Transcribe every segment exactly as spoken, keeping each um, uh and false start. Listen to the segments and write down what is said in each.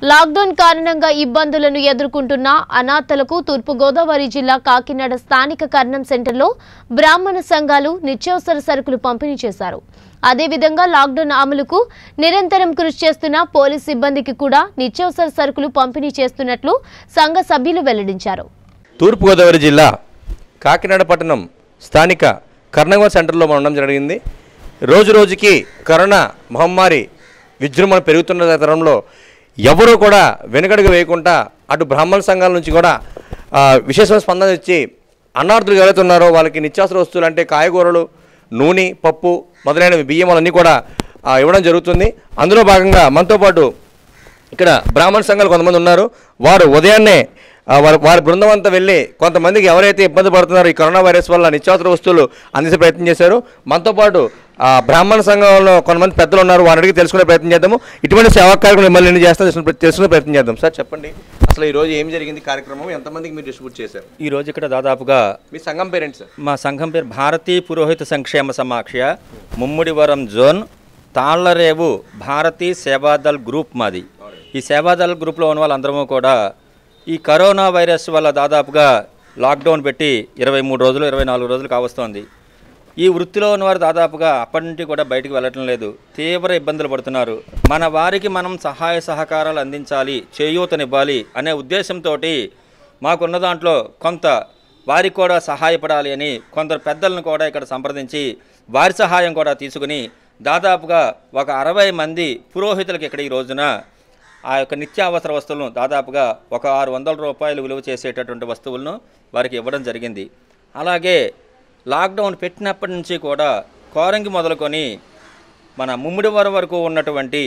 Lockdown కారణంగా ఇబ్బందులను ఎదుర్కొంటున్న అనాథలకు తూర్పుగోదావరి జిల్లా కాకినాడ స్థానిక కర్ణం సెంటర్లో బ్రాహ్మణ సంఘాలు నిత్యావసర సరుకులు పంపిణీ చేశారు. అదేవిధంగా లాక్డౌన్ అమలుకు నిరంతరం కృషి చేస్తున్న పోలీస్ సిబ్బందికి కూడా నిత్యావసర సరుకులు పంపిణీ చేస్తున్నట్లు సంఘ సభ్యులు వెల్లడించారు. తూర్పుగోదావరి జిల్లా కాకినాడ పట్టణం స్థానిక కర్ణం సెంటర్లో ఉండడం జరిగింది. రోజు రోజుకి కరోనా మహమ్మారి విజృంభణ పెరుగుతున్న తరంలో ఎవరూ కూడా వెనుకడుగు వేయకుండా అటు బ్రాహ్మణ సంఘాల నుంచి కూడా విశేషమైన స్పందన ఇచ్చి అన్నార్థులు ఎవరైతే ఉన్నారో వాళ్ళకి నిత్యావసర వస్తువులు అంటే కాయగూరలు, నూనె, పప్పు మొదలైన బియ్యం అన్నీ కూడా ఇవ్వడం జరుగుతుంది. అందులో భాగంగా మనతో పాటు ఇక్కడ బ్రాహ్మణ సంఘాలు కొంతమంది ఉన్నారు. వారు ఉదయాన్నే వారి వారి బృందం అంతా వెళ్ళి కొంతమందికి ఎవరైతే ఇబ్బంది పడుతున్నారో ఈ కరోనా వైరస్ వల్ల నిత్యావసర వస్తువులు అందించే ప్రయత్నం చేశారు. మనతో పాటు బ్రాహ్మణ సంఘంలో కొంతమంది పెద్దలు ఉన్నారు. వారిని అడిగి తెలుసుకునే ప్రయత్నం చేద్దాము. ఇటువంటి సేవా కార్యక్రమం మిమ్మల్ని ఎన్ని చేస్తా తెలుసుకునే ప్రయత్నం చేద్దాం. సార్ చెప్పండి, అసలు ఈరోజు ఏం జరిగింది కార్యక్రమం, ఎంతమందికి మీరు డిస్ట్రిబ్యూట్ చేశారు? ఈరోజు ఇక్కడ దాదాపుగా మీ సంఘం పేరెంట్ సార్? మా సంఘం పేరు భారతీయ పురోహిత సంక్షేమ సమాఖ్య, ముమ్మిడివరం జోన్, తాళ్లరేవు భారతీ సేవాదల్ గ్రూప్ మాది. ఈ సేవాదల్ గ్రూప్లో ఉన్న వాళ్ళందరము కూడా ఈ కరోనా వైరస్ వల్ల దాదాపుగా లాక్డౌన్ పెట్టి ఇరవై మూడు రోజులు ఇరవై నాలుగు రోజులు కావస్తోంది. ఈ వృత్తిలో ఉన్నవారు దాదాపుగా అప్పటి నుండి కూడా బయటకు వెళ్ళటం లేదు, తీవ్ర ఇబ్బందులు పడుతున్నారు. మన వారికి మనం సహాయ సహకారాలు అందించాలి, చేయూతనివ్వాలి అనే ఉద్దేశంతో మాకున్న దాంట్లో కొంత వారికి కూడా సహాయపడాలి అని కొందరు పెద్దలను కూడా ఇక్కడ సంప్రదించి వారి సహాయం కూడా తీసుకుని దాదాపుగా ఒక అరవై మంది పురోహితులకు ఇక్కడ ఈ రోజున ఆ యొక్క నిత్యావసర వస్తువులను దాదాపుగా ఒక ఆరు వందల రూపాయలు విలువ చేసేటటువంటి వస్తువులను వారికి ఇవ్వడం జరిగింది. అలాగే లాక్డౌన్ పెట్టినప్పటి నుంచి కూడా కోరంగి మొదలుకొని మన ముమ్మిడివరం వరకు ఉన్నటువంటి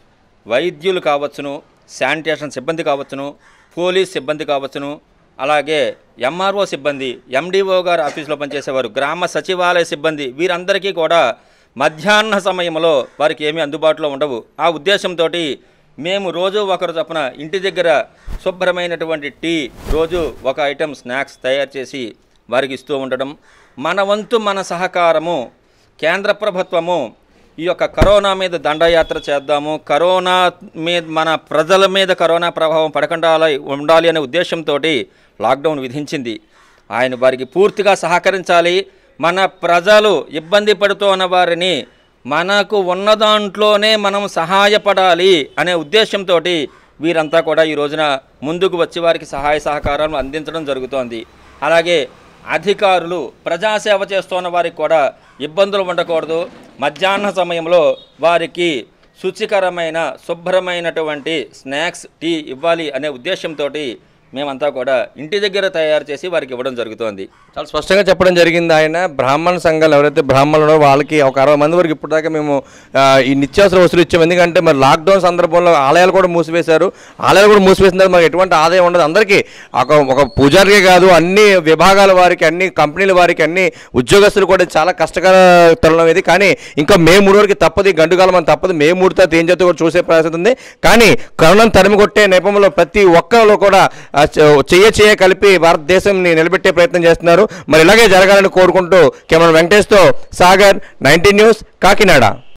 వైద్యులు కావచ్చును, శానిటేషన్ సిబ్బంది కావచ్చును, పోలీస్ సిబ్బంది కావచ్చును, అలాగే ఎంఆర్ఓ సిబ్బంది, ఎండిఓ గారు ఆఫీసులో పనిచేసేవారు, గ్రామ సచివాలయ సిబ్బంది, వీరందరికీ కూడా మధ్యాహ్న సమయంలో వారికి ఏమీ అందుబాటులో ఉండవు. ఆ ఉద్దేశంతో మేము రోజు ఒకరు చొప్పున ఇంటి దగ్గర శుభ్రమైనటువంటి టీ, రోజు ఒక ఐటెం స్నాక్స్ తయారు చేసి వారికి ఇస్తూ ఉండడం. మన వంతు మన సహకారము, కేంద్ర ప్రభుత్వము ఈ యొక్క కరోనా మీద దండయాత్ర చేద్దాము, కరోనా మీద మన ప్రజల మీద కరోనా ప్రభావం పడకుండా ఉండాలి అనే ఉద్దేశంతో లాక్డౌన్ విధించింది. ఆయన వారికి పూర్తిగా సహకరించాలి. మన ప్రజలు ఇబ్బంది పడుతున్న వారిని మనకు ఉన్న దాంట్లోనే మనం సహాయపడాలి అనే ఉద్దేశంతో వీరంతా కూడా ఈ రోజున ముందుకు వచ్చి వారికి సహాయ సహకారాలను అందించడం జరుగుతోంది. అలాగే అధికారులు ప్రజాసేవ చేస్తున్న వారికి కూడా ఇబ్బందులు ఉండకూడదు, మధ్యాహ్న సమయంలో వారికి శుచికరమైన శుభ్రమైనటువంటి స్నాక్స్, టీ ఇవ్వాలి అనే ఉద్దేశంతో మేమంతా కూడా ఇంటి దగ్గర తయారు చేసి వారికి ఇవ్వడం జరుగుతోంది. చాలా స్పష్టంగా చెప్పడం జరిగింది ఆయన. బ్రాహ్మణ సంఘాలు ఎవరైతే బ్రాహ్మణులో వాళ్ళకి ఒక అరవై మంది వరకు ఇప్పుడు దాకా మేము ఈ నిత్యావసర వస్తువులు ఇచ్చాము. ఎందుకంటే మరి లాక్డౌన్ సందర్భంలో ఆలయాలు కూడా మూసివేశారు. ఆలయాలు కూడా మూసివేసిన తర్వాత మనకి ఎటువంటి ఆదాయం ఉండదు. అందరికీ ఒక ఒక పూజారికే కాదు, అన్ని విభాగాల వారికి, అన్ని కంపెనీల వారికి, అన్ని ఉద్యోగస్తులు కూడా చాలా కష్టకర తరుణం ఇది. కానీ ఇంకా మే మూడు వరకు తప్పదు, గండుకాలం అని తప్పదు. మే మూడు తర్వాత ఏం చేస్తే కూడా చూసే పరిస్థితి ఉంది. కానీ కరోనాను తరిమి కొట్టే నేపథ్యంలో ప్రతి ఒక్కరు కూడా చెయ్య చెయ్య కలిపి భారతదేశంని నిలబెట్టే ప్రయత్నం చేస్తున్నారు. మరి ఇలాగే జరగాలని కోరుకుంటూ కెమెరా వెంకటేష్తో సాగర్, నైన్టీన్ న్యూస్, కాకినాడ.